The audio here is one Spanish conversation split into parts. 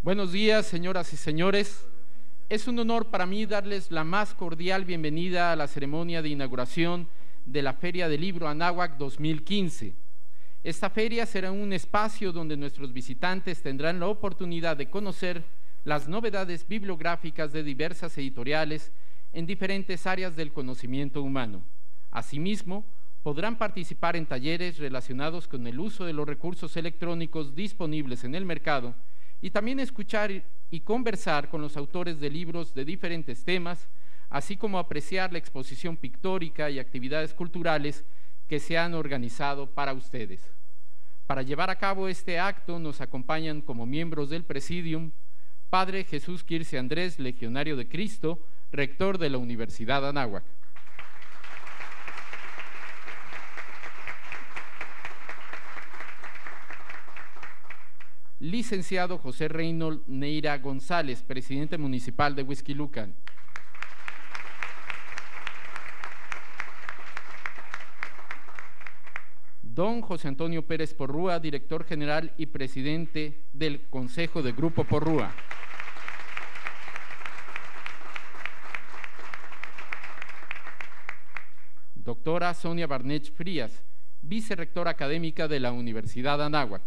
Buenos días, señoras y señores. Es un honor para mí darles la más cordial bienvenida a la ceremonia de inauguración de la Feria del Libro Anáhuac 2015. Esta feria será un espacio donde nuestros visitantes tendrán la oportunidad de conocer las novedades bibliográficas de diversas editoriales en diferentes áreas del conocimiento humano. Asimismo, podrán participar en talleres relacionados con el uso de los recursos electrónicos disponibles en el mercado y también escuchar y conversar con los autores de libros de diferentes temas, así como apreciar la exposición pictórica y actividades culturales que se han organizado para ustedes. Para llevar a cabo este acto nos acompañan como miembros del Presidium Padre Jesús Quirce Andrés, Legionario de Cristo, rector de la Universidad Anáhuac. Licenciado José Reynold Neira González, presidente municipal de Huixquilucan. Don José Antonio Pérez Porrúa, director general y presidente del Consejo de Grupo Porrúa. Doctora Sonia Barnech Frías, vicerrectora académica de la Universidad Anáhuac.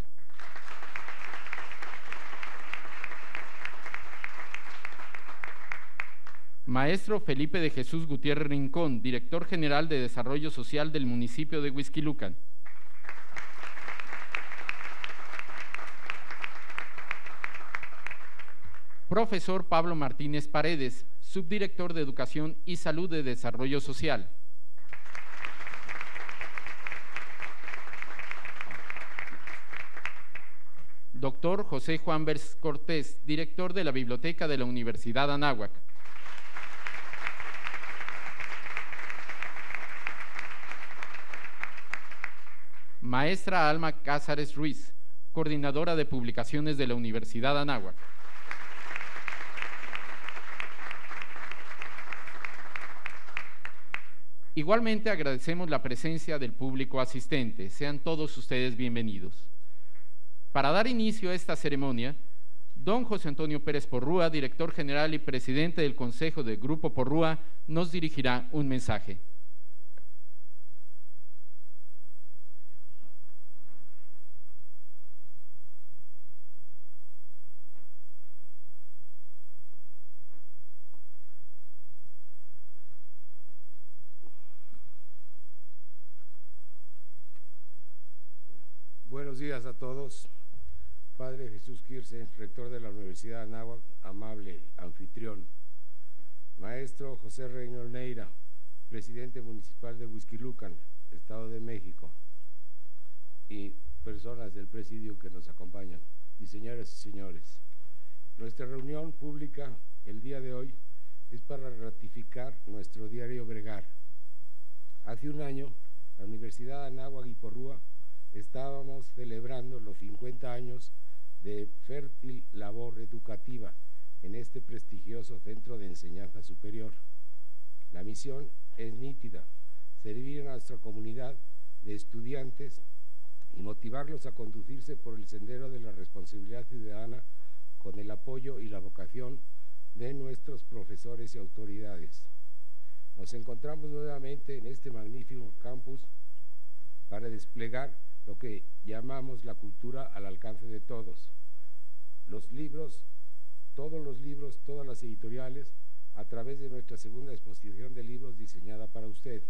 Maestro Felipe de Jesús Gutiérrez Rincón, director general de Desarrollo Social del municipio de Huixquilucan. Profesor Pablo Martínez Paredes, subdirector de Educación y Salud de Desarrollo Social. Doctor José Juan Bers Cortés, director de la Biblioteca de la Universidad Anáhuac. Maestra Alma Cázares Ruiz, coordinadora de publicaciones de la Universidad Anáhuac. Igualmente agradecemos la presencia del público asistente. Sean todos ustedes bienvenidos. Para dar inicio a esta ceremonia, don José Antonio Pérez Porrúa, director general y presidente del Consejo de Grupo Porrúa, nos dirigirá un mensaje. Buenos días a todos. Padre Jesús Quirce, rector de la Universidad Anáhuac, amable anfitrión. Maestro José Reynold Neira, presidente municipal de Huixquilucan, Estado de México, y personas del presidio que nos acompañan, y señoras y señores. Nuestra reunión pública el día de hoy es para ratificar nuestro diario Bregar. Hace un año, la Universidad Anáhuac y Porrúa estábamos celebrando los 50 años de fértil labor educativa en este prestigioso centro de enseñanza superior. La misión es nítida: servir a nuestra comunidad de estudiantes y motivarlos a conducirse por el sendero de la responsabilidad ciudadana con el apoyo y la vocación de nuestros profesores y autoridades. Nos encontramos nuevamente en este magnífico campus para desplegar lo que llamamos la cultura al alcance de todos. Los libros, todas las editoriales, a través de nuestra segunda exposición de libros diseñada para ustedes,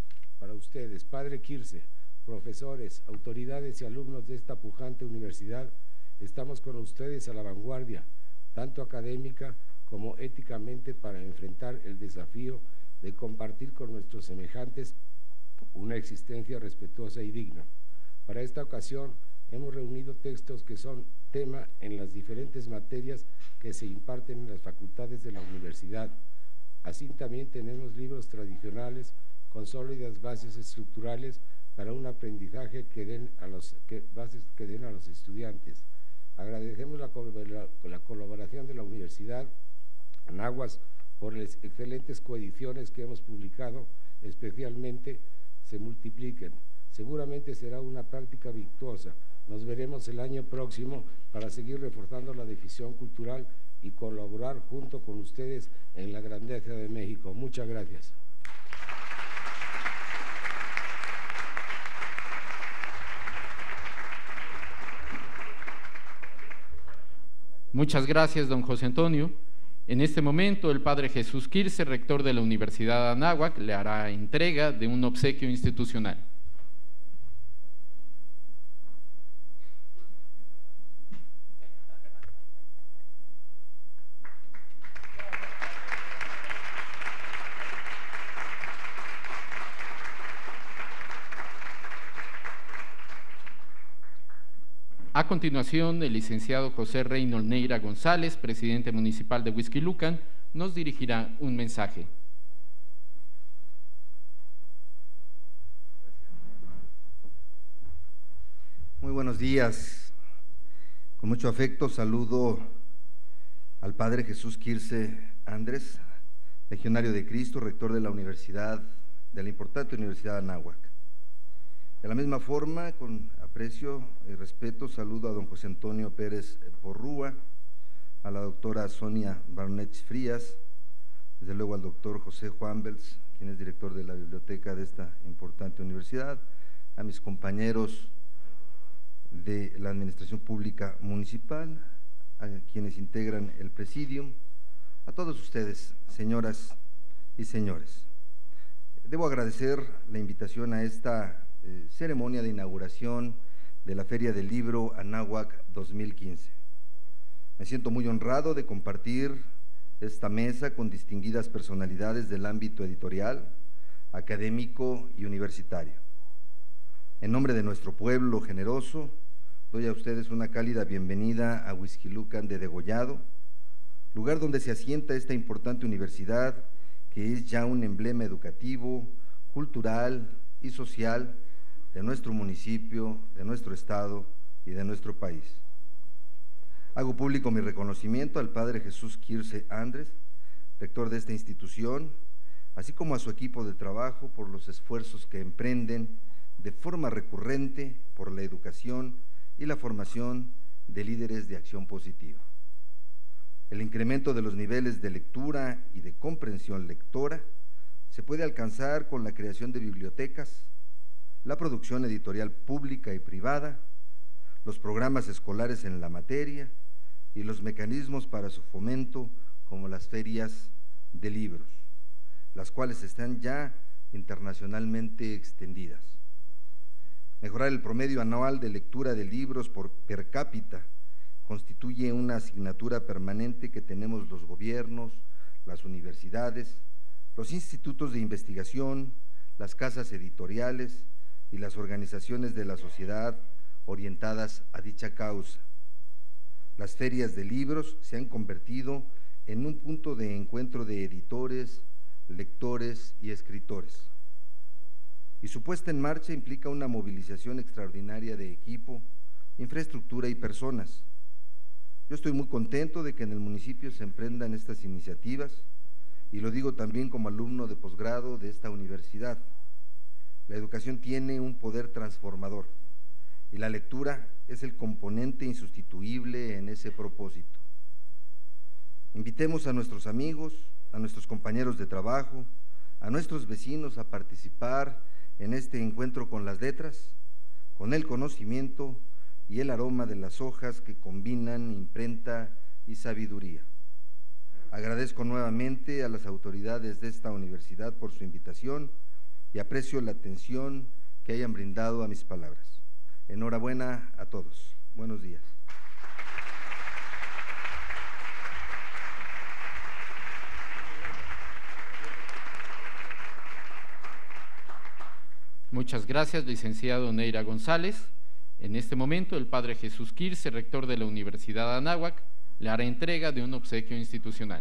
Padre Quirce, profesores, autoridades y alumnos de esta pujante universidad, estamos con ustedes a la vanguardia, tanto académica como éticamente, para enfrentar el desafío de compartir con nuestros semejantes una existencia respetuosa y digna. Para esta ocasión hemos reunido textos que son tema en las diferentes materias que se imparten en las facultades de la universidad. Así también tenemos libros tradicionales con sólidas bases estructurales para un aprendizaje bases que den a los estudiantes. Agradecemos la colaboración de la Universidad Anáhuac por las excelentes coediciones que hemos publicado, especialmente se multipliquen. Seguramente será una práctica virtuosa Nos veremos el año próximo para seguir reforzando la difusión cultural y colaborar junto con ustedes en la grandeza de México. Muchas gracias. Muchas gracias, don José Antonio. En este momento, el padre Jesús Quirce, rector de la Universidad de Anáhuac, le hará entrega de un obsequio institucional. A continuación, el licenciado José Reynold Neira González, presidente municipal de Huixquilucan, nos dirigirá un mensaje. Muy buenos días. Con mucho afecto saludo al padre Jesús Quirce Andrés, legionario de Cristo, rector de la importante Universidad de Anáhuac. De la misma forma, con aprecio y respeto, saludo a don José Antonio Pérez Porrúa, a la doctora Sonia Barnett Frías, desde luego al doctor José Juan Bels, quien es director de la biblioteca de esta importante universidad, a mis compañeros de la Administración Pública Municipal, a quienes integran el Presidium, a todos ustedes, señoras y señores. Debo agradecer la invitación a esta ceremonia de inauguración de la Feria del Libro Anáhuac 2015. Me siento muy honrado de compartir esta mesa con distinguidas personalidades del ámbito editorial, académico y universitario. En nombre de nuestro pueblo generoso, doy a ustedes una cálida bienvenida a Huixquilucan de Degollado, lugar donde se asienta esta importante universidad que es ya un emblema educativo, cultural y social de nuestro municipio, de nuestro estado y de nuestro país. Hago público mi reconocimiento al padre Jesús Quirce Andrés, rector de esta institución, así como a su equipo de trabajo por los esfuerzos que emprenden de forma recurrente por la educación y la formación de líderes de acción positiva. El incremento de los niveles de lectura y de comprensión lectora se puede alcanzar con la creación de bibliotecas, la producción editorial pública y privada, los programas escolares en la materia y los mecanismos para su fomento, como las ferias de libros, las cuales están ya internacionalmente extendidas. Mejorar el promedio anual de lectura de libros per cápita constituye una asignatura permanente que tenemos los gobiernos, las universidades, los institutos de investigación, las casas editoriales y las organizaciones de la sociedad orientadas a dicha causa. Las ferias de libros se han convertido en un punto de encuentro de editores, lectores y escritores. Y su puesta en marcha implica una movilización extraordinaria de equipo, infraestructura y personas. Yo estoy muy contento de que en el municipio se emprendan estas iniciativas, y lo digo también como alumno de posgrado de esta universidad. La educación tiene un poder transformador y la lectura es el componente insustituible en ese propósito. Invitemos a nuestros amigos, a nuestros compañeros de trabajo, a nuestros vecinos a participar en este encuentro con las letras, con el conocimiento y el aroma de las hojas que combinan imprenta y sabiduría. Agradezco nuevamente a las autoridades de esta universidad por su invitación y aprecio la atención que hayan brindado a mis palabras. Enhorabuena a todos. Buenos días. Muchas gracias, licenciado Neira González. En este momento, el padre Jesús Quirce, rector de la Universidad de Anáhuac, le hará entrega de un obsequio institucional.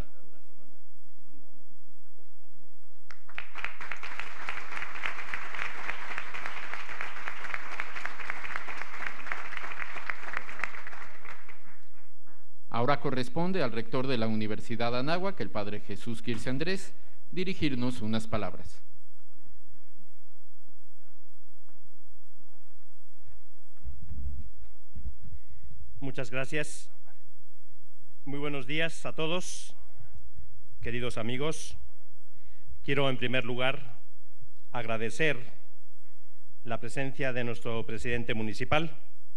Ahora corresponde al rector de la Universidad de Anáhuac, el padre Jesús Quirce Andrés, dirigirnos unas palabras. Muchas gracias. Muy buenos días a todos, queridos amigos. Quiero, en primer lugar, agradecer la presencia de nuestro presidente municipal,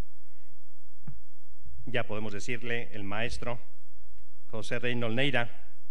ya podemos decirle el maestro José Reynolds Neira,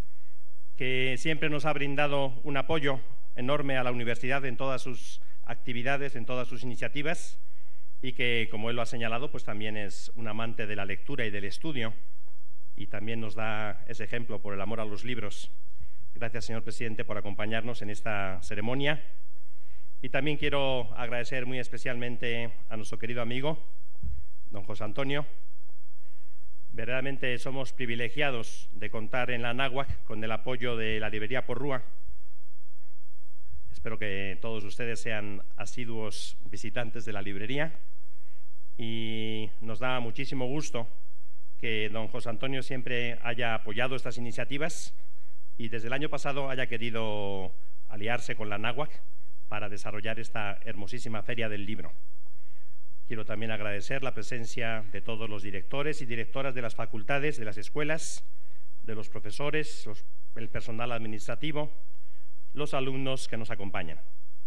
que siempre nos ha brindado un apoyo enorme a la universidad en todas sus actividades, en todas sus iniciativas, y que, como él lo ha señalado, pues también es un amante de la lectura y del estudio, y también nos da ese ejemplo por el amor a los libros. Gracias, señor presidente, por acompañarnos en esta ceremonia. Y también quiero agradecer muy especialmente a nuestro querido amigo, don José Antonio. Verdaderamente somos privilegiados de contar en la Anáhuac con el apoyo de la librería Porrúa. Espero que todos ustedes sean asiduos visitantes de la librería, y nos da muchísimo gusto que don José Antonio siempre haya apoyado estas iniciativas y desde el año pasado haya querido aliarse con la Anáhuac para desarrollar esta hermosísima Feria del Libro. Quiero también agradecer la presencia de todos los directores y directoras de las facultades, de las escuelas, de los profesores, el personal administrativo, los alumnos que nos acompañan.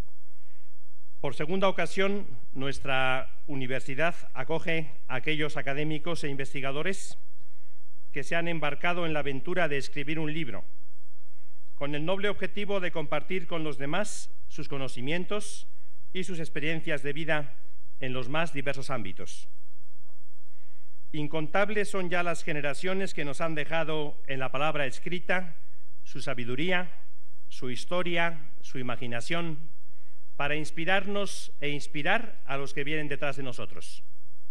Por segunda ocasión, nuestra universidad acoge a aquellos académicos e investigadores que se han embarcado en la aventura de escribir un libro, con el noble objetivo de compartir con los demás sus conocimientos y sus experiencias de vida en los más diversos ámbitos. Incontables son ya las generaciones que nos han dejado en la palabra escrita su sabiduría, su historia, su imaginación, para inspirarnos e inspirar a los que vienen detrás de nosotros.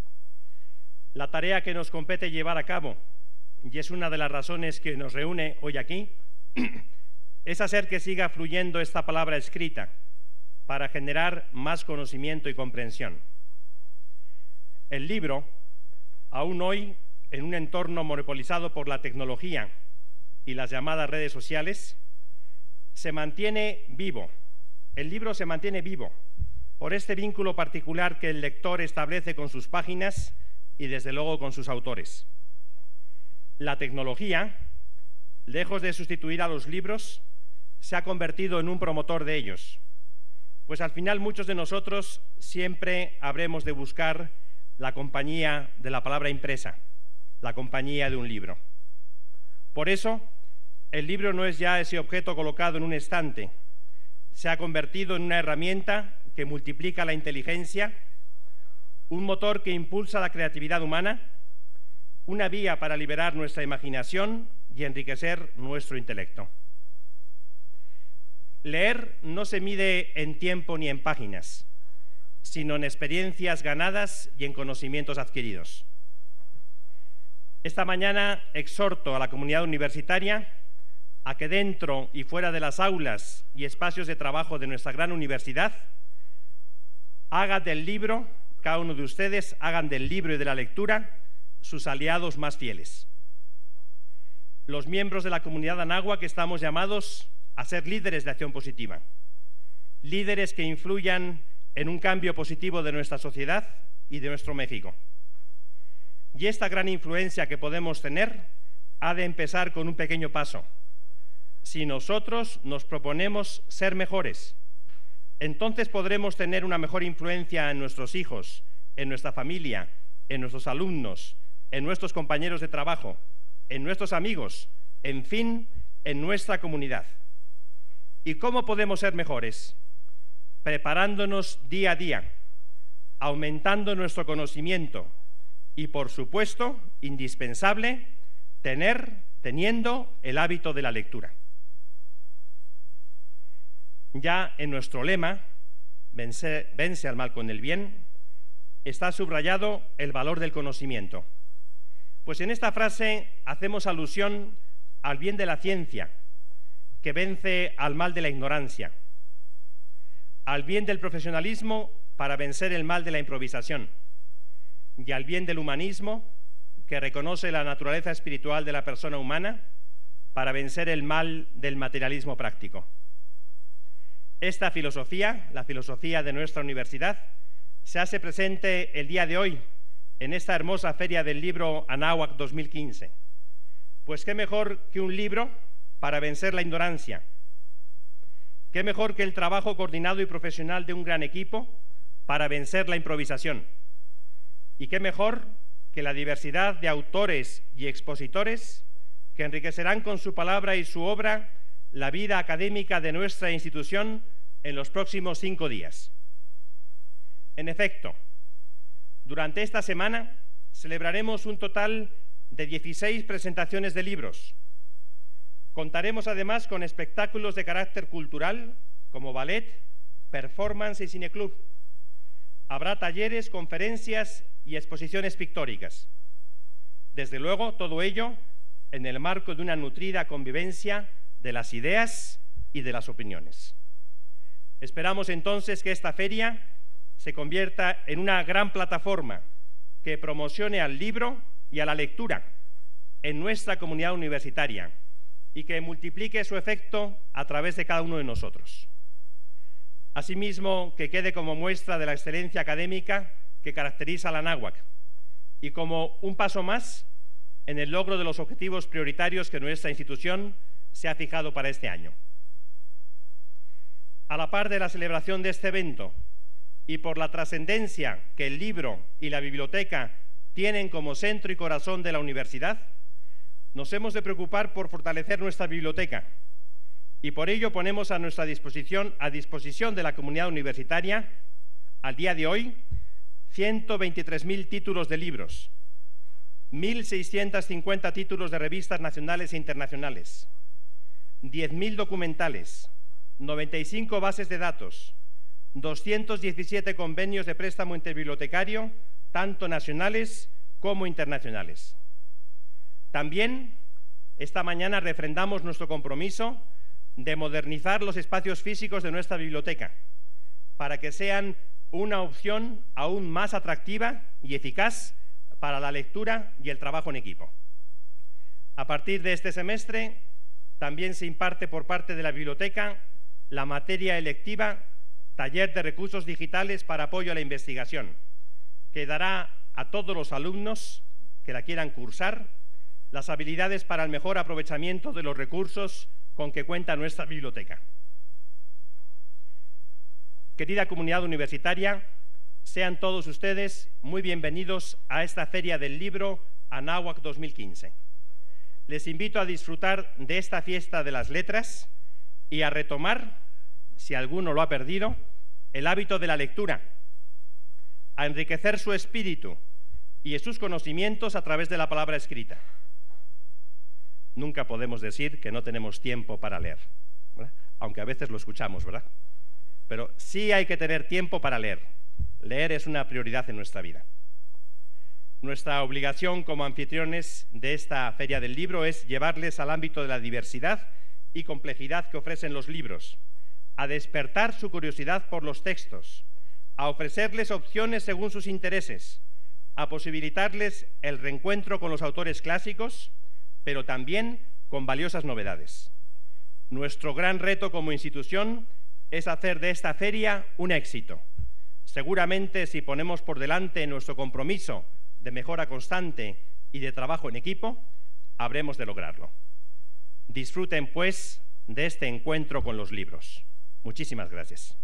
La tarea que nos compete llevar a cabo, y es una de las razones que nos reúne hoy aquí, es hacer que siga fluyendo esta palabra escrita para generar más conocimiento y comprensión. El libro, aún hoy, en un entorno monopolizado por la tecnología y las llamadas redes sociales, se mantiene vivo. El libro se mantiene vivo por este vínculo particular que el lector establece con sus páginas y, desde luego, con sus autores. La tecnología, lejos de sustituir a los libros, se ha convertido en un promotor de ellos, pues al final muchos de nosotros siempre habremos de buscar la compañía de la palabra impresa, la compañía de un libro. Por eso, el libro no es ya ese objeto colocado en un estante, se ha convertido en una herramienta que multiplica la inteligencia, un motor que impulsa la creatividad humana, una vía para liberar nuestra imaginación y enriquecer nuestro intelecto. Leer no se mide en tiempo ni en páginas, sino en experiencias ganadas y en conocimientos adquiridos. Esta mañana exhorto a la comunidad universitaria a que dentro y fuera de las aulas y espacios de trabajo de nuestra gran universidad haga del libro, cada uno de ustedes hagan del libro y de la lectura sus aliados más fieles. Los miembros de la comunidad Anáhuac estamos llamados a ser líderes de acción positiva, líderes que influyan en un cambio positivo de nuestra sociedad y de nuestro México. Y esta gran influencia que podemos tener ha de empezar con un pequeño paso. Si nosotros nos proponemos ser mejores, entonces podremos tener una mejor influencia en nuestros hijos, en nuestra familia, en nuestros alumnos, en nuestros compañeros de trabajo, en nuestros amigos, en fin, en nuestra comunidad. ¿Y cómo podemos ser mejores? Preparándonos día a día, aumentando nuestro conocimiento y, por supuesto, indispensable, teniendo el hábito de la lectura. Ya en nuestro lema, vence al mal con el bien, está subrayado el valor del conocimiento. Pues en esta frase hacemos alusión al bien de la ciencia, que vence al mal de la ignorancia, al bien del profesionalismo para vencer el mal de la improvisación, y al bien del humanismo, que reconoce la naturaleza espiritual de la persona humana para vencer el mal del materialismo práctico. Esta filosofía, la filosofía de nuestra universidad, se hace presente el día de hoy en esta hermosa Feria del Libro Anáhuac 2015. Pues qué mejor que un libro para vencer la ignorancia. Qué mejor que el trabajo coordinado y profesional de un gran equipo para vencer la improvisación. Y qué mejor que la diversidad de autores y expositores que enriquecerán con su palabra y su obra la vida académica de nuestra institución en los próximos 5 días. En efecto, durante esta semana celebraremos un total de 16 presentaciones de libros. Contaremos además con espectáculos de carácter cultural como ballet, performance y cineclub. Habrá talleres, conferencias y exposiciones pictóricas. Desde luego, todo ello en el marco de una nutrida convivencia de las ideas y de las opiniones. Esperamos entonces que esta feria se convierta en una gran plataforma que promocione al libro y a la lectura en nuestra comunidad universitaria y que multiplique su efecto a través de cada uno de nosotros. Asimismo, que quede como muestra de la excelencia académica que caracteriza a la Anáhuac y como un paso más en el logro de los objetivos prioritarios que nuestra institución se ha fijado para este año. A la par de la celebración de este evento y por la trascendencia que el libro y la biblioteca tienen como centro y corazón de la universidad, nos hemos de preocupar por fortalecer nuestra biblioteca y por ello ponemos a disposición de la comunidad universitaria, al día de hoy, 123.000 títulos de libros, 1.650 títulos de revistas nacionales e internacionales, 10.000 documentales, 95 bases de datos, 217 convenios de préstamo interbibliotecario, tanto nacionales como internacionales. También, esta mañana refrendamos nuestro compromiso de modernizar los espacios físicos de nuestra biblioteca para que sean una opción aún más atractiva y eficaz para la lectura y el trabajo en equipo. A partir de este semestre, también se imparte por parte de la biblioteca la materia electiva Taller de Recursos Digitales para Apoyo a la Investigación, que dará a todos los alumnos que la quieran cursar las habilidades para el mejor aprovechamiento de los recursos con que cuenta nuestra biblioteca. Querida comunidad universitaria, sean todos ustedes muy bienvenidos a esta Feria del Libro Anáhuac 2015. Les invito a disfrutar de esta fiesta de las letras y a retomar, si alguno lo ha perdido, el hábito de la lectura, a enriquecer su espíritu y sus conocimientos a través de la palabra escrita. Nunca podemos decir que no tenemos tiempo para leer, ¿verdad? Aunque a veces lo escuchamos, ¿verdad? Pero sí hay que tener tiempo para leer. Leer es una prioridad en nuestra vida. Nuestra obligación como anfitriones de esta Feria del Libro es llevarles al ámbito de la diversidad y complejidad que ofrecen los libros, a despertar su curiosidad por los textos, a ofrecerles opciones según sus intereses, a posibilitarles el reencuentro con los autores clásicos, pero también con valiosas novedades. Nuestro gran reto como institución es hacer de esta feria un éxito. Seguramente, si ponemos por delante nuestro compromiso de mejora constante y de trabajo en equipo, habremos de lograrlo. Disfruten, pues, de este encuentro con los libros. Muchísimas gracias.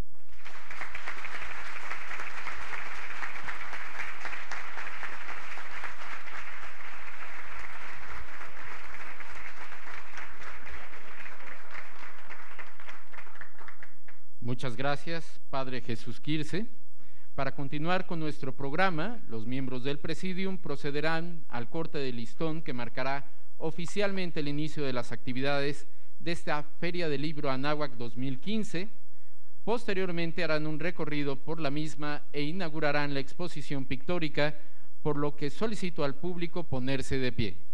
Muchas gracias, Padre Jesús Quirce. Para continuar con nuestro programa, los miembros del Presidium procederán al corte de listón que marcará oficialmente el inicio de las actividades de esta Feria del Libro Anáhuac 2015. Posteriormente harán un recorrido por la misma e inaugurarán la exposición pictórica, por lo que solicito al público ponerse de pie.